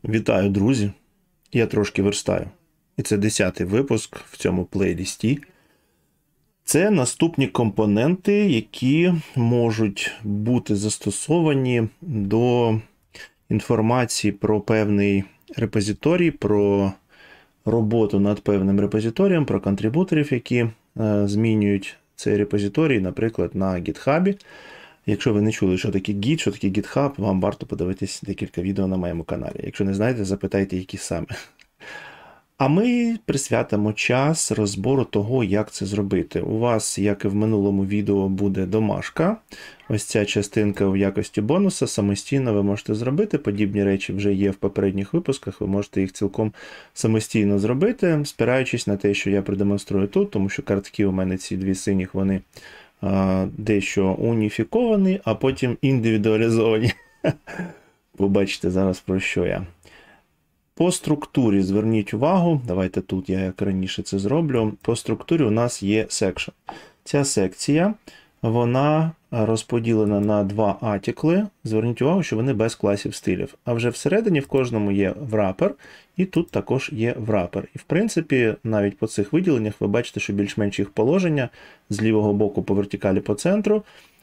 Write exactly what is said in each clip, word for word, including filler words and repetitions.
Вітаю, друзі! Я трошки верстаю. І це десятий випуск в цьому плейлісті. Це наступні компоненти, які можуть бути застосовані до інформації про певний репозиторій, про роботу над певним репозиторієм, про контрибуторів, які е, змінюють цей репозиторій, наприклад, на GitHub. Якщо ви не чули, що таке Git, що таке GitHub, вам варто подивитись декілька відео на моєму каналі. Якщо не знаєте, запитайте, які саме. А ми присвятимо час розбору того, як це зробити. У вас, як і в минулому відео, буде домашка. Ось ця частинка в якості бонуса. Самостійно ви можете зробити. Подібні речі вже є в попередніх випусках. Ви можете їх цілком самостійно зробити, спираючись на те, що я продемонструю тут, тому що картки у мене ці дві синіх, вони дещо уніфіковані, а потім індивідуалізовані. Побачите зараз, про що я. По структурі зверніть увагу, давайте тут я як раніше це зроблю. По структурі у нас є section. Ця секція, вона розподілена на два артикли. Зверніть увагу, що вони без класів стилів. А вже всередині в кожному є врапер, і тут також є врапер. І в принципі, навіть по цих виділеннях ви бачите, що більш-менш їх положення з лівого боку по вертикалі по центру.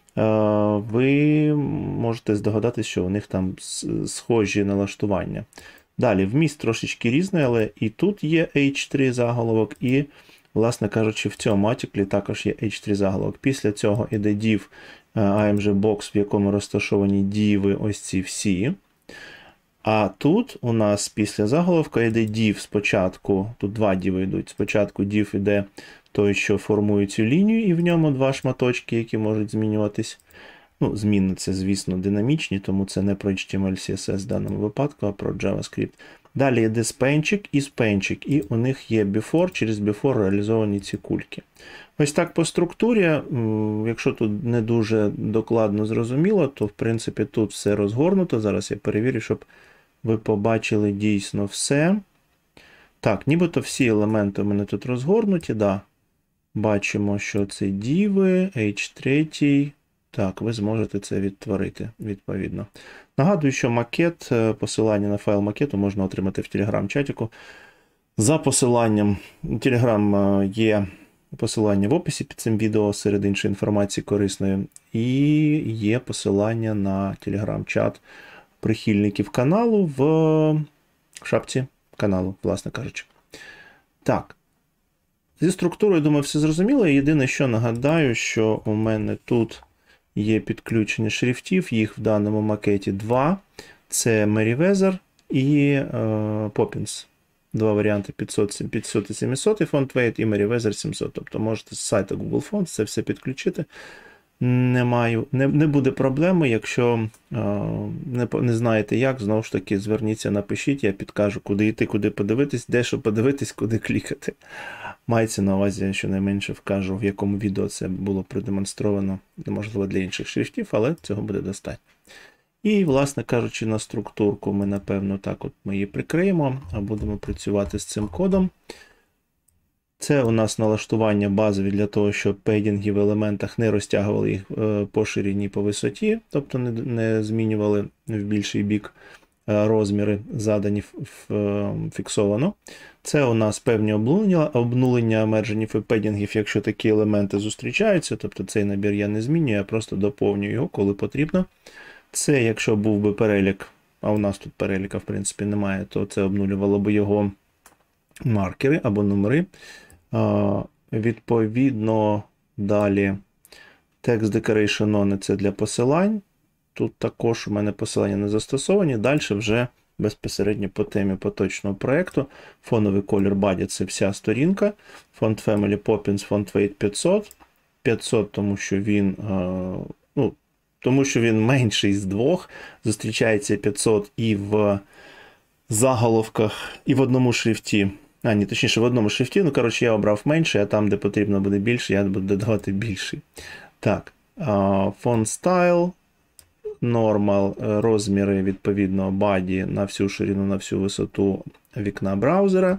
Ви можете здогадатись, що у них там схожі налаштування. Далі, вміст трошечки різний, але і тут є ейч три заголовок, і, власне кажучи, в цьому артиклі також є ейч три заголовок. Після цього іде div ей ем джі box, в якому розташовані діви ось ці всі. А тут у нас після заголовка йде div спочатку, тут два діви йдуть. Спочатку div іде той, що формує цю лінію, і в ньому два шматочки, які можуть змінюватись. Ну, зміни це, звісно, динамічні, тому це не про ейч ті ем ель сі ес ес в даному випадку, а про JavaScript. Далі йде спенчик і спенчик, і у них є before, через before реалізовані ці кульки. Ось так по структурі, якщо тут не дуже докладно зрозуміло, то в принципі тут все розгорнуто. Зараз я перевірю, щоб ви побачили дійсно все. Так, нібито всі елементи у мене тут розгорнуті, да. Бачимо, що це діви, ейч три. Так, ви зможете це відтворити, відповідно. Нагадую, що макет, посилання на файл макету можна отримати в Telegram-чатіку. За посиланням, Telegram є посилання в описі під цим відео, серед іншої інформації корисної. І є посилання на Telegram-чат прихильників каналу в шапці каналу, власне кажучи. Так. Зі структурою, думаю, все зрозуміло. Єдине, що нагадаю, що у мене тут є підключення шрифтів, їх в даному макеті два. Це Merriweather і е, Poppins. Два варіанти п'ятсот і сімсот і FontWeight, і Merriweather сімсот. Тобто можете з сайту Google Fonts це все підключити. Не, маю, не, не буде проблеми, якщо е, не, не знаєте як, знову ж таки, зверніться, напишіть, я підкажу, куди йти, куди подивитись, де що подивитись, куди клікати. Мається на увазі, щонайменше вкажу, в якому відео це було продемонстровано, можливо, для інших шрифтів, але цього буде достатньо. І, власне кажучи, на структурку ми, напевно, так от ми її прикриємо, а будемо працювати з цим кодом. Це у нас налаштування базові для того, щоб пейдінги в елементах не розтягували їх по ширині, по висоті, тобто не, не змінювали в більший бік розміри, задані фіксовано. Це у нас певні обнулення, обнулення мердженів і пейдінгів, якщо такі елементи зустрічаються, тобто цей набір я не змінюю, я просто доповнюю його, коли потрібно. Це, якщо був би перелік, а у нас тут переліка, в принципі, немає, то це обнулювало би його маркери або номери. А, відповідно, далі Text Decoration On – це для посилань. Тут також у мене посилання не застосовані. Далі вже безпосередньо по темі поточного проєкту. Фоновий колір body – це вся сторінка. Font Family Poppins, FontWeight п'ятсот. п'ятсот, тому що він, ну, тому що він менший з двох. Зустрічається п'ятсот і в заголовках, і в одному шрифті. А, ні, точніше, в одному шрифті. Ну, коротше, я обрав менший, а там, де потрібно буде більше, я буду додавати більший. Так, Font Style. Normal, розміри, відповідно, body на всю ширину, на всю висоту вікна браузера.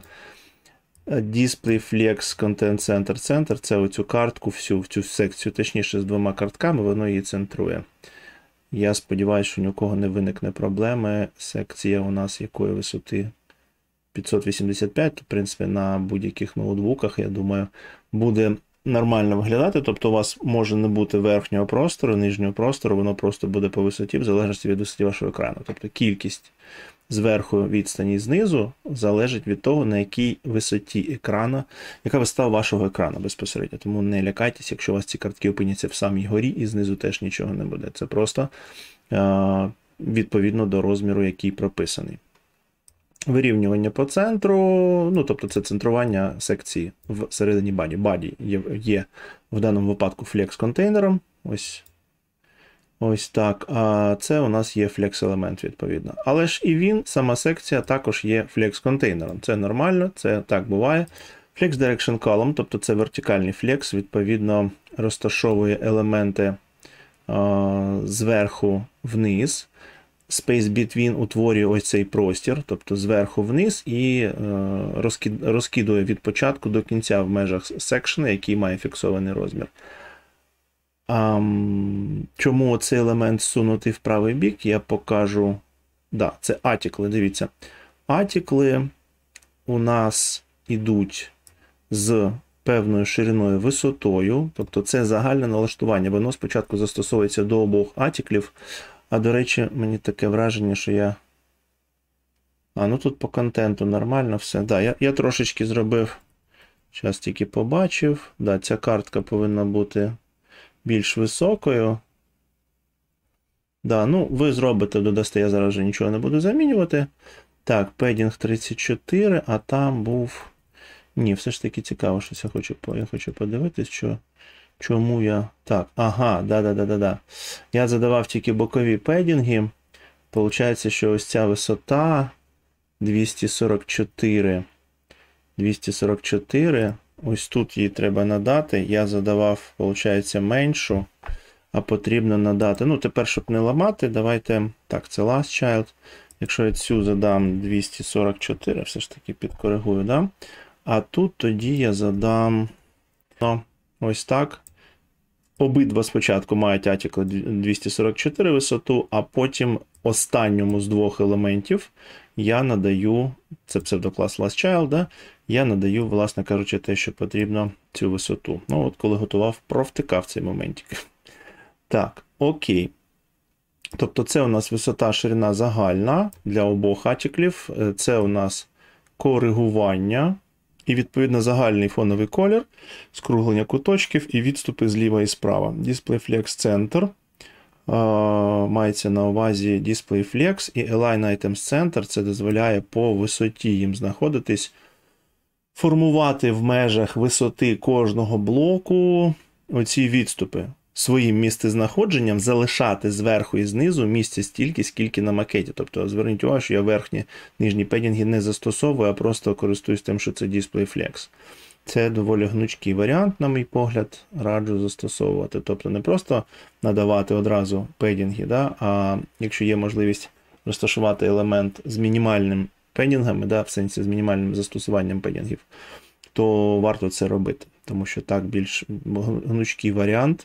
Display Flex, Content Center, Center – це оцю картку, всю, в цю секцію, точніше, з двома картками, воно її центрує. Я сподіваюся, що ні у кого не виникне проблеми. Секція у нас якої висоти? п'ятсот вісімдесят п'ять, то, в принципі, на будь-яких ноутбуках, я думаю, буде нормально виглядати. Тобто у вас може не бути верхнього простору, нижнього простору, воно просто буде по висоті, в залежності від висоти вашого екрану. Тобто кількість зверху відстані і знизу залежить від того, на якій висоті екрана, яка висота вашого екрану безпосередньо. Тому не лякайтесь, якщо у вас ці картки опиняться в самій горі і знизу теж нічого не буде. Це просто е- відповідно до розміру, який прописаний. Вирівнювання по центру, ну, тобто це центрування секції всередині баді. Баді є, є в даному випадку флекс-контейнером. Ось, ось так. А це у нас є флекс-елемент, відповідно. Але ж і він, сама секція, також є флекс-контейнером. Це нормально, це так буває. Flex Direction Column, тобто це вертикальний флекс, відповідно, розташовує елементи а, зверху вниз. Space Between утворює ось цей простір, тобто зверху вниз, і е, розкид, розкидує від початку до кінця в межах секшена, який має фіксований розмір. А, чому цей елемент сунутий в правий бік, я покажу. Да, це атікли, дивіться. Атікли у нас йдуть з певною шириною висотою, тобто це загальне налаштування. Воно спочатку застосовується до обох атіклів. А, до речі, мені таке враження, що я... А, ну тут по контенту нормально все. Да, я, я трошечки зробив, зараз тільки побачив. Да, ця картка повинна бути більш високою. Да, ну ви зробите, додасте, я зараз вже нічого не буду замінювати. Так, педінг тридцять чотири, а там був... Ні, все ж таки цікаво, що я хочу, я хочу подивитись, що... Чому я... Так, ага, да-да-да-да-да. Я задавав тільки бокові педінги. Получається, що ось ця висота двісті сорок чотири. двісті сорок чотири. Ось тут її треба надати. Я задавав, виходить, меншу, а потрібно надати. Ну, тепер, щоб не ламати, давайте... Так, це last child. Якщо я цю задам двісті сорок чотири, все ж таки підкоригую, да? А тут тоді я задам... Ну, ось так. Обидва спочатку мають атікли двісті сорок чотири висоту, а потім останньому з двох елементів я надаю, це псевдоклас LastChild, да? Я надаю, власне кажучи, те, що потрібно, цю висоту. Ну, от коли готував, провтикав цей моментик. Так, окей. Тобто це у нас висота, ширина загальна для обох атіклів. Це у нас коригування. І, відповідно, загальний фоновий колір, скруглення куточків і відступи зліва і справа. DisplayFlex Center. Мається на увазі DisplayFlex і Align Items Center. Це дозволяє по висоті їм знаходитись, формувати в межах висоти кожного блоку оці відступи. Своїм місцезнаходженням залишати зверху і знизу місця стільки, скільки на макеті. Тобто, зверніть увагу, що я верхні, нижні педінги не застосовую, а просто користуюсь тим, що це DisplayFlex. Це доволі гнучкий варіант, на мій погляд, раджу застосовувати. Тобто, не просто надавати одразу педінги, да, а якщо є можливість розташувати елемент з мінімальним педінгами, да, в сенсі з мінімальним застосуванням педінгів, то варто це робити. Тому що так більш гнучкий варіант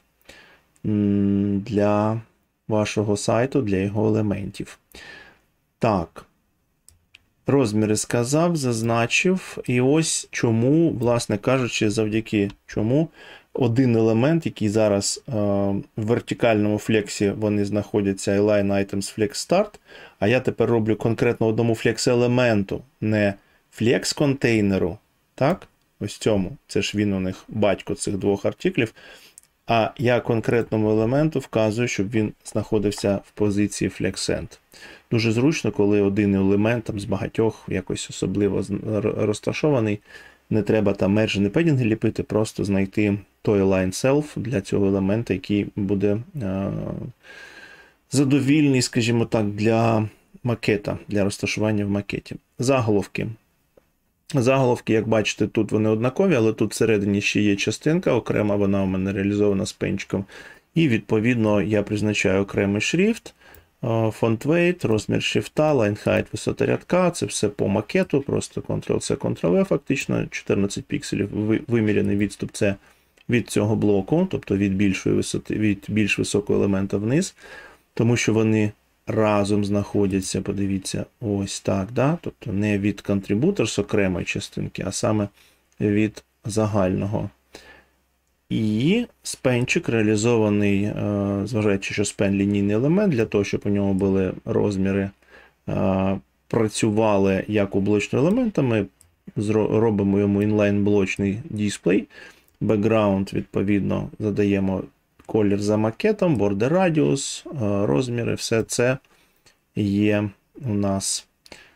для вашого сайту, для його елементів. Так, розміри сказав, зазначив. І ось чому, власне кажучи, завдяки чому один елемент, який зараз е, в вертикальному флексі вони знаходяться, Align Items Flex Start, а я тепер роблю конкретно одному флекс-елементу, не флекс-контейнеру. Так? Ось цьому. Це ж він у них батько цих двох артиклів. А я конкретному елементу вказую, щоб він знаходився в позиції FlexEnd. Дуже зручно, коли один елемент там, з багатьох якось особливо розташований. Не треба там мержені педінги ліпити, просто знайти той align self для цього елемента, який буде е задовільний, скажімо так, для макета, для розташування в макеті. Заголовки. Заголовки, як бачите, тут вони однакові, але тут всередині ще є частинка, окрема вона у мене реалізована з пенчиком. І, відповідно, я призначаю окремий шрифт, font weight, розмір шрифта, line height, висота рядка. Це все по макету, просто контрол-C, контрол-V фактично, чотирнадцять пікселів, виміряний відступ це від цього блоку, тобто від більшої висоти, від більш високого елемента вниз. тому що вони разом знаходяться, подивіться, ось так, да? Тобто не від contributors окремої частинки, а саме від загального. І спенчик реалізований, зважаючи, що спен лінійний елемент, для того, щоб у нього були розміри, працювали як у блочні елементи, ми робимо йому інлайн-блочний дисплей. Бекграунд, відповідно, задаємо колір за макетом, border radius, розміри, все це є у нас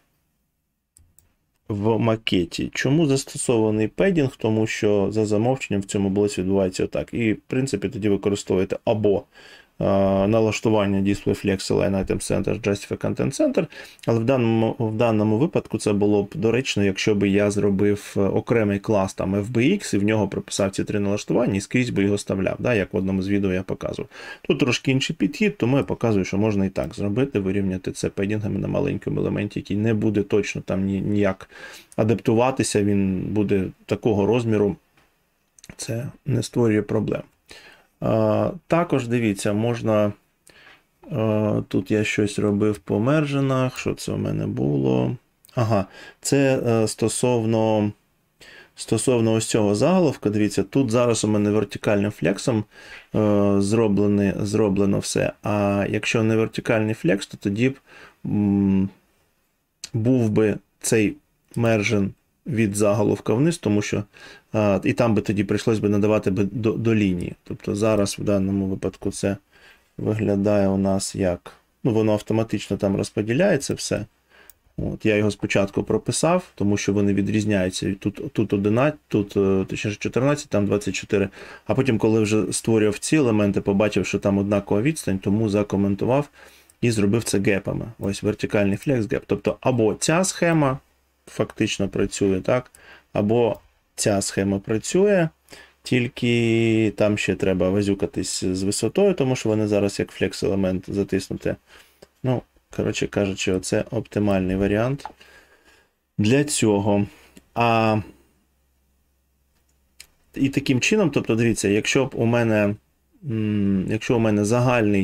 в макеті. Чому застосований педінг? Тому що за замовченням в цьому блоці відбувається отак. І, в принципі, тоді використовуєте або налаштування Display Flex Align Item Center, Justify Content Center, але в даному, в даному випадку це було б доречно, якщо б я зробив окремий клас там еф бі ікс і в нього прописав ці три налаштування і скрізь би його вставляв, да, як в одному з відео я показував. Тут трошки інший підхід, тому я показую, що можна і так зробити, вирівняти це педінгами на маленькому елементі, який не буде точно там ніяк адаптуватися, він буде такого розміру, це не створює проблем. Uh, також, дивіться, можна, uh, тут я щось робив по мерженах, що це у мене було? Ага, це uh, стосовно, стосовно ось цього заголовка, дивіться, тут зараз у мене вертикальним флексом uh, зроблено, зроблено все, а якщо не вертикальний флекс, то тоді б м, був би цей мержен від заголовка вниз, тому що а, і там би тоді прийшлось би надавати би до, до лінії. Тобто зараз в даному випадку це виглядає у нас як, ну воно автоматично там розподіляється все. От, я його спочатку прописав, тому що вони відрізняються. Тут, тут одинадцять, тут точніше чотирнадцять, там двадцять чотири. А потім, коли вже створював ці елементи, побачив, що там однакова відстань, тому закоментував і зробив це гепами. Ось вертикальний флекс геп. Тобто або ця схема фактично працює, так? Або ця схема працює, тільки там ще треба возюкатись з висотою, тому що вони зараз як флекс-елемент затиснути. Ну, коротше кажучи, оце оптимальний варіант для цього. А і таким чином, тобто, дивіться, якщо б у мене, якщо у мене загальний,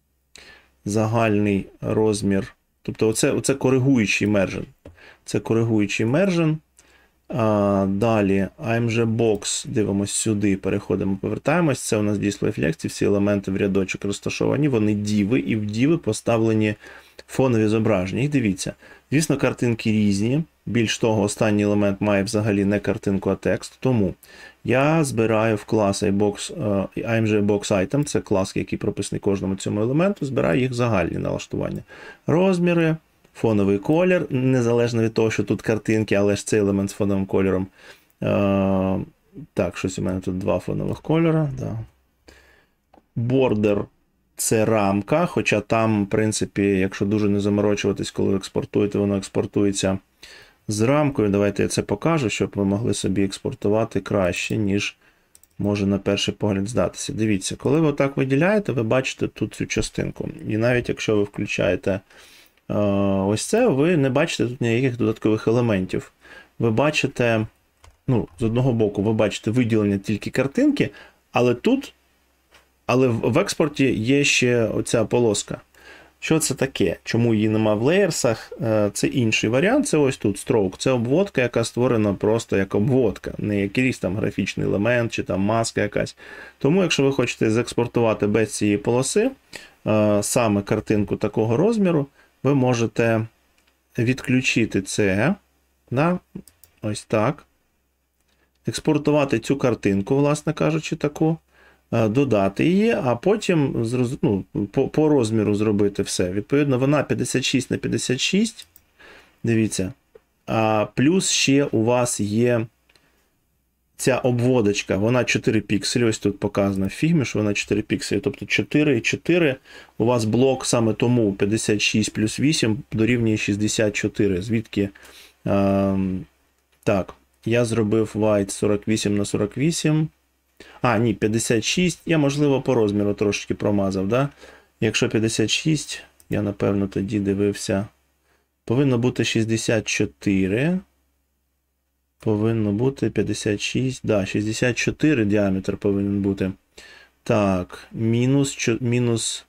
загальний розмір, тобто оце, оце коригуючий мержен, це коригуючий мержен. А, далі ей ем джі Box, дивимось сюди, переходимо, повертаємось. Це у нас Display Flex, ці всі елементи в рядочок розташовані, вони діви, і в діви поставлені фонові зображення. І дивіться, звісно, картинки різні. Більш того, останній елемент має взагалі не картинку, а текст. Тому я збираю в клас ей ем джі Box Item, це клас, який прописаний кожному цьому елементу, збираю їх загальні налаштування. Розміри, фоновий колір, незалежно від того, що тут картинки, але ж цей елемент з фоновим кольором. Е, так, щось у мене тут два фонових кольора. Да. Border – це рамка, хоча там, в принципі, якщо дуже не заморочуватись, коли експортуєте, воно експортується з рамкою. Давайте я це покажу, щоб ви могли собі експортувати краще, ніж може на перший погляд здатися. Дивіться, коли ви отак виділяєте, ви бачите тут цю частинку. І навіть якщо ви включаєте ось це, ви не бачите тут ніяких додаткових елементів. Ви бачите, ну, з одного боку, ви бачите виділення тільки картинки, але тут, але в експорті є ще оця полоска. Що це таке? Чому її нема в леєрсах? Це інший варіант, це ось тут stroke. Це обводка, яка створена просто як обводка, не якийсь там графічний елемент чи там маска якась. Тому, якщо ви хочете заекспортувати без цієї полоси саме картинку такого розміру, ви можете відключити це, да, ось так, експортувати цю картинку, власне кажучи, таку, додати її, а потім ну, по, по розміру зробити все. Відповідно, вона п'ятдесят шість на п'ятдесят шість, дивіться, а плюс ще у вас є ця обводочка, вона чотири пікселі, ось тут показано в фігмі, що вона чотири пікселі, тобто чотири і чотири, у вас блок саме тому п'ятдесят шість плюс вісім дорівнює шістдесят чотири, звідки, е, так, я зробив white сорок вісім на сорок вісім, а, ні, п'ятдесят шість, я, можливо, по розміру трошки промазав, да? Якщо п'ятдесят шість, я, напевно, тоді дивився, повинно бути шістдесят чотири, повинно бути п'ятдесят шість, да, шістдесят чотири діаметр повинен бути. Так, мінус, мінус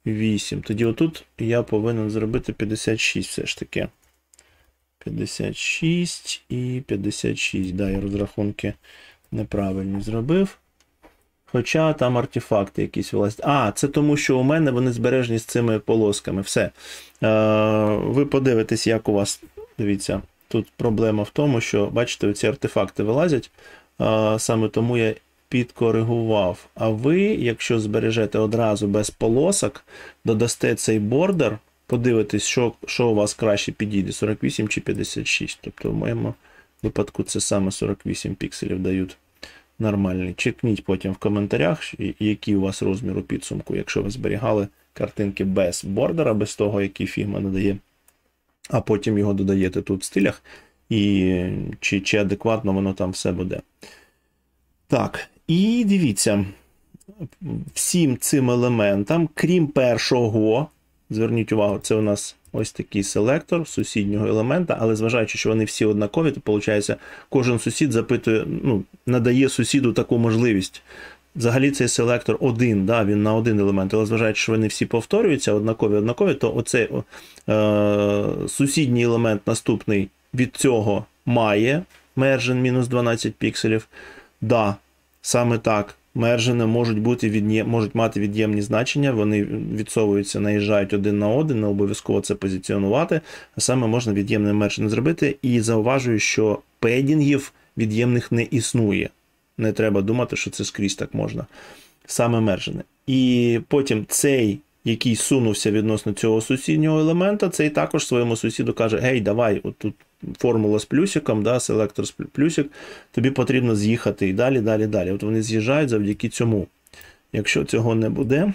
вісім. Тоді отут я повинен зробити п'ятдесят шість все ж таки. п'ятдесят шість і п'ятдесят шість. Да, я розрахунки неправильні зробив. Хоча там артефакти якісь вилазять. А, це тому, що у мене вони збережені з цими полосками. Все. Е, ви подивитесь, як у вас, дивіться, тут проблема в тому, що, бачите, ці артефакти вилазять. Е, саме тому я підкоригував. А ви, якщо збережете одразу без полосок, додасте цей бордер, подивитесь, що, що у вас краще підійде, сорок вісім чи п'ятдесят шість. Тобто в моєму випадку це саме сорок вісім пікселів дають. Нормальний. Чекніть потім в коментарях, який у вас розмір у підсумку, якщо ви зберігали картинки без бордера, без того, який Figma надає, а потім його додаєте тут в стилях, і чи, чи адекватно воно там все буде. Так, і дивіться, всім цим елементам, крім першого, зверніть увагу, це у нас ось такий селектор сусіднього елемента, але зважаючи, що вони всі однакові, то виходить, кожен сусід запитує, ну, надає сусіду таку можливість. Взагалі цей селектор один, да, він на один елемент, але зважаючи, що вони всі повторюються, однакові, однакові, то оцей е, сусідній елемент наступний від цього має мержен мінус дванадцять пікселів. Да, саме так. Мержини можуть бути від'єм... можуть мати від'ємні значення, вони відсовуються, наїжджають один на один, не обов'язково це позиціонувати, а саме можна від'ємний мержин зробити. І зауважую, що педінгів від'ємних не існує. Не треба думати, що це скрізь так можна. Саме мержини. І потім цей, який сунувся відносно цього сусіднього елемента, цей також своєму сусіду каже: гей, давай, от тут формула з плюсиком, да, селектор з плюсик, тобі потрібно з'їхати і далі, далі, далі. От вони з'їжджають завдяки цьому. Якщо цього не буде,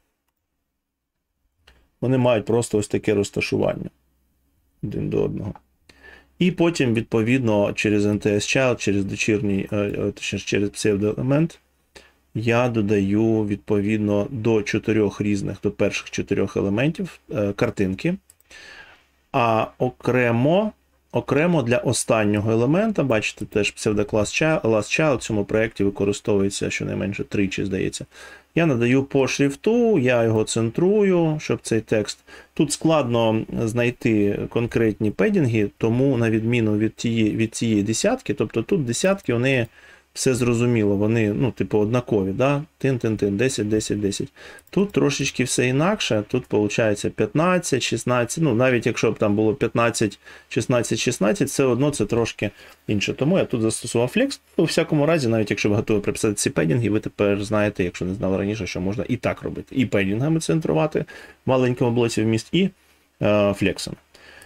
вони мають просто ось таке розташування один до одного. І потім, відповідно, через ен ті ес Child, через дочірній, точніше, через псевдоелемент, я додаю, відповідно, до чотирьох різних, до перших чотирьох елементів картинки. А окремо, окремо для останнього елемента, бачите, теж псевдоклас Last Child в цьому проєкті використовується щонайменше тричі, здається. Я надаю по шрифту, я його центрую, щоб цей текст. Тут складно знайти конкретні педінги, тому на відміну від цієї, від цієї десятки, тобто тут десятки, вони все зрозуміло, вони, ну, типу, однакові, да? Тин-тин-тин, десять, десять, десять. Тут трошечки все інакше, тут виходить п'ятнадцять, шістнадцять, ну, навіть якщо б там було п'ятнадцять, шістнадцять, шістнадцять, все одно це трошки інше. Тому я тут застосував флекс. У всякому разі, навіть якщо ви готові приписати ці педінги, ви тепер знаєте, якщо не знали раніше, що можна і так робити. І педінгами центрувати в маленькому блоці вміст, і е, флексом.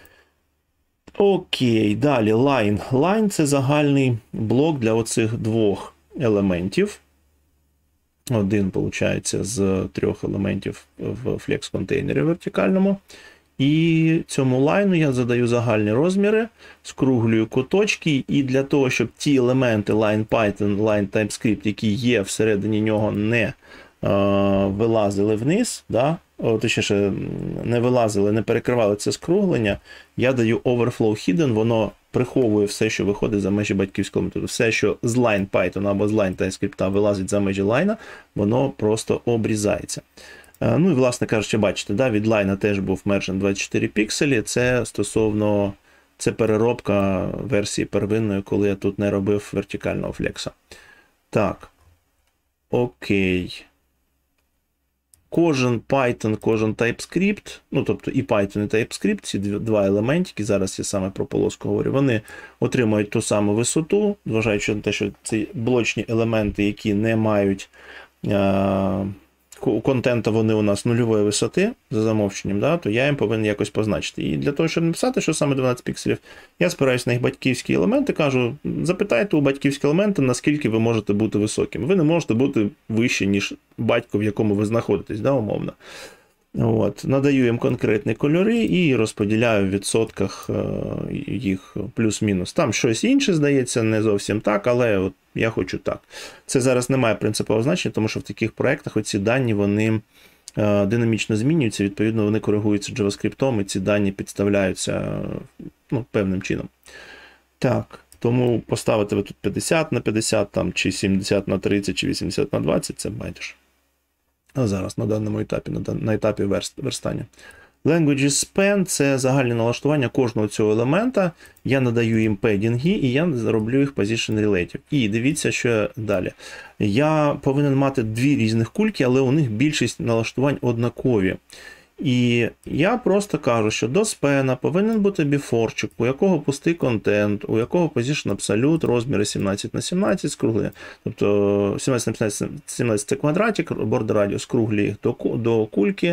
Окей, далі line. Line – це загальний блок для оцих двох елементів. Один, виходить, з трьох елементів в флекс-контейнері вертикальному. І цьому лайну я задаю загальні розміри, скруглюю куточки, і для того, щоб ті елементи line Python, line TypeScript, які є всередині нього, не е, вилазили вниз, да? О, точніше, не вилазили, не перекривали це скруглення, я даю overflow hidden, воно приховує все, що виходить за межі батьківського методу. Все, що з line Python або з line TypeScript вилазить за межі лайна, воно просто обрізається. Ну і, власне кажучи, бачите, да, від лайна теж був мержен двадцять чотири пікселі, це стосовно, це переробка версії первинної, коли я тут не робив вертикального флекса. Так, окей. Кожен Python, кожен TypeScript, ну, тобто і Python, і TypeScript, ці два елементики, зараз я саме про полоску говорю, вони отримують ту саму висоту, зважаючи на те, що ці блочні елементи, які не мають а, контента, вони у нас нульової висоти, за замовченням, да, то я їм повинен якось позначити. І для того, щоб написати, що саме дванадцять пікселів, я спираюсь на їх батьківські елементи, кажу, запитайте у батьківські елементи, наскільки ви можете бути високим. Ви не можете бути вище, ніж батько, в якому ви знаходитесь, да, умовно. От. Надаю їм конкретні кольори і розподіляю в відсотках їх плюс-мінус. Там щось інше, здається, не зовсім так, але от я хочу так. Це зараз не має принципового значення, тому що в таких проєктах оці дані, вони е, динамічно змінюються, відповідно, вони коригуються JavaScript, і ці дані підставляються, ну, певним чином. Так, тому поставити ви тут п'ятдесят на п'ятдесят, там, чи сімдесят на тридцять, чи вісімдесят на двадцять, це байдуже. А зараз на даному етапі, на, на етапі верст, верстання. Languages span – це загальне налаштування кожного цього елемента. Я надаю їм педінги, і я роблю їх position relative. І дивіться, що далі. Я повинен мати дві різних кульки, але у них більшість налаштувань однакові. І я просто кажу, що до спена повинен бути біфорчик, у якого пустий контент, у якого position absolute, розміри сімнадцять на сімнадцять, скруглі. Тобто сімнадцять на сімнадцять це квадратик, бордер радіус круглі їх до, до кульки,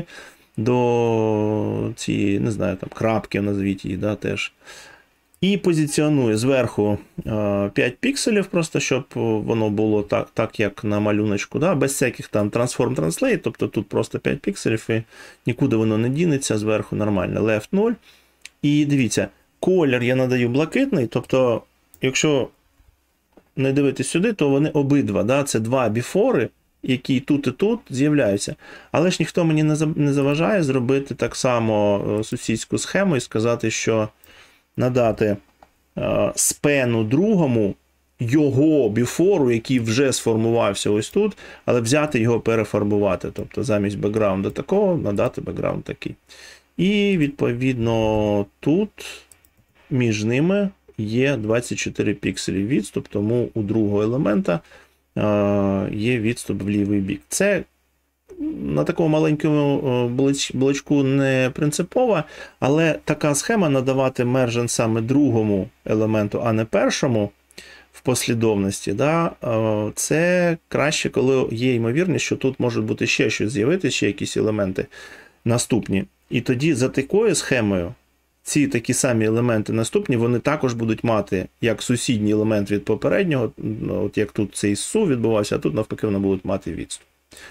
до цієї, не знаю, там крапки, назвіть її, да, теж. І позиціонує зверху п'ять пікселів, просто щоб воно було так, так як на малюночку, да, без всяких там transform translate, тобто тут просто п'ять пікселів і нікуди воно не дінеться, зверху нормально. Left нуль. І дивіться, колір я надаю блакитний, тобто, якщо не дивитись сюди, то вони обидва, да, це два біфори, які тут і тут з'являються. Але ж ніхто мені не заважає зробити так само сусідську схему і сказати, що надати е, спену другому його біфору, який вже сформувався ось тут, але взяти його перефарбувати. Тобто замість бекграунда такого надати бекграунд такий. І відповідно тут між ними є двадцять чотири пікселі відступ, тому у другого елемента е, є відступ в лівий бік. Це на такому маленькому блочку не принципово, але така схема надавати мержен саме другому елементу, а не першому в послідовності, да, це краще, коли є ймовірність, що тут може бути ще щось з'явитися, ще якісь елементи наступні. І тоді за такою схемою ці такі самі елементи наступні, вони також будуть мати як сусідній елемент від попереднього, от як тут цей су відбувався, а тут навпаки вони будуть мати відступ.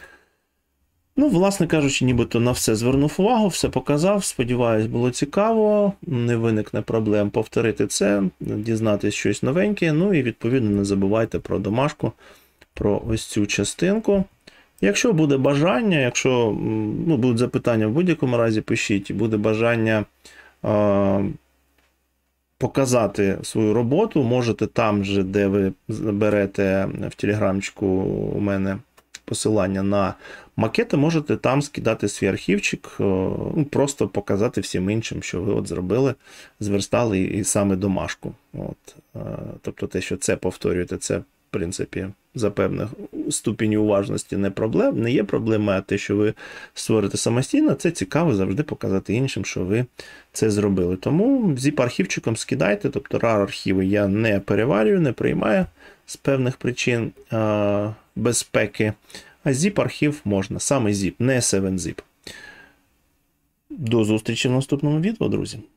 Ну, власне кажучи, нібито на все звернув увагу, все показав. Сподіваюсь, було цікаво, не виникне проблем повторити це, дізнатися щось новеньке. Ну і відповідно не забувайте про домашку, про ось цю частинку. Якщо буде бажання, якщо ну, будуть запитання в будь-якому разі, пишіть, буде бажання е показати свою роботу, можете там же, де ви берете в телеграмчику у мене посилання на макети, можете там скидати свій архівчик, ну, просто показати всім іншим, що ви от зробили, зверстали і саме домашку. От. Тобто те, що це повторюєте, це, в принципі, за певних ступінь уважності не проблем, не є проблема, а те, що ви створите самостійно, це цікаво завжди показати іншим, що ви це зробили. Тому zip-архівчиком скидайте, тобто rar-архіви я не переварюю, не приймаю з певних причин а, безпеки. А zip-архів можна, саме zip, не севен зіп. До зустрічі в наступному відео, друзі.